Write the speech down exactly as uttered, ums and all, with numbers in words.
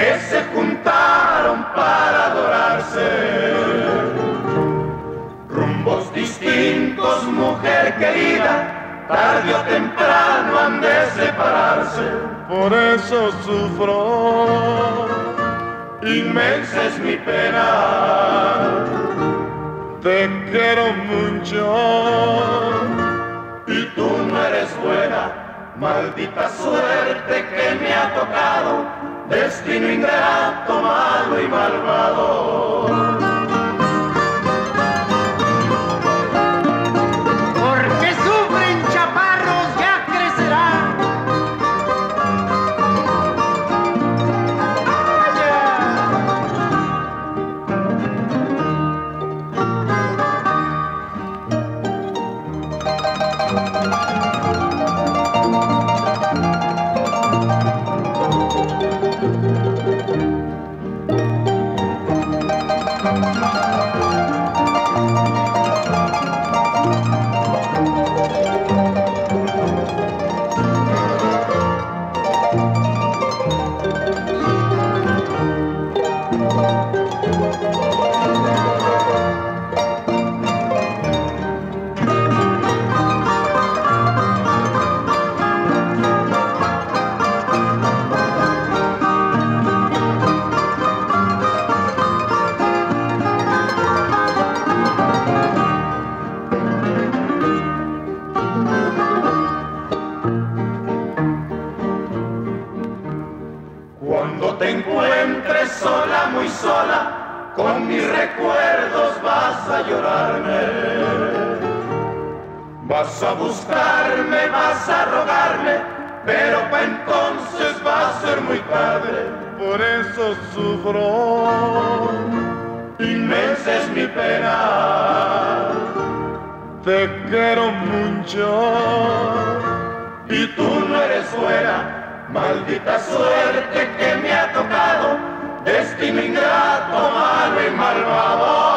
que se juntaron para adorarse. Rumbos distintos, mujer querida, tarde o temprano han de separarse. Por eso sufro, inmensa es mi pena. Te quiero mucho y tú no eres buena. Maldita suerte que me ha tocado, destino ingrato, malo y malvado. Cuando te encuentres sola, muy sola, con mis recuerdos vas a llorarme. Vas a buscarme, vas a rogarme, pero pa' entonces va a ser muy tarde. Por eso sufro, inmensa es mi pena. Te quiero mucho y tú no eres buena. Maldita suerte que me ha tocado, destino ingrato, malo y malvado.